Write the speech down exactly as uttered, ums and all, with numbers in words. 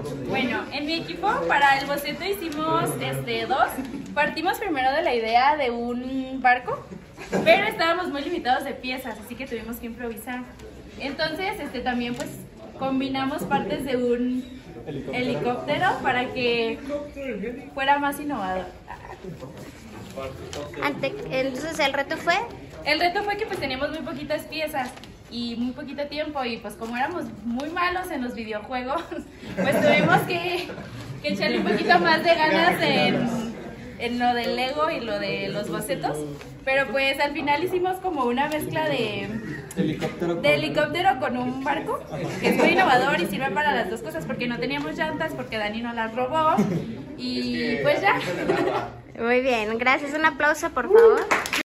Bueno, en mi equipo para el boceto hicimos este, dos. Partimos primero de la idea de un barco, pero estábamos muy limitados de piezas, así que tuvimos que improvisar. Entonces, este, también pues combinamos partes de un helicóptero para que fuera más innovador. Ante, entonces el reto fue... El reto fue que pues teníamos muy poquitas piezas y muy poquito tiempo, y pues como éramos muy malos en los videojuegos, pues tuvimos que, que echarle un poquito más de ganas en, en lo del Lego y lo de los bocetos. Pero pues al final hicimos como una mezcla de helicóptero, de helicóptero con un barco, que es muy innovador y sirve para las dos cosas, porque no teníamos llantas, porque Dani nos las robó, y pues ya. Muy bien, gracias. Un aplauso, por favor.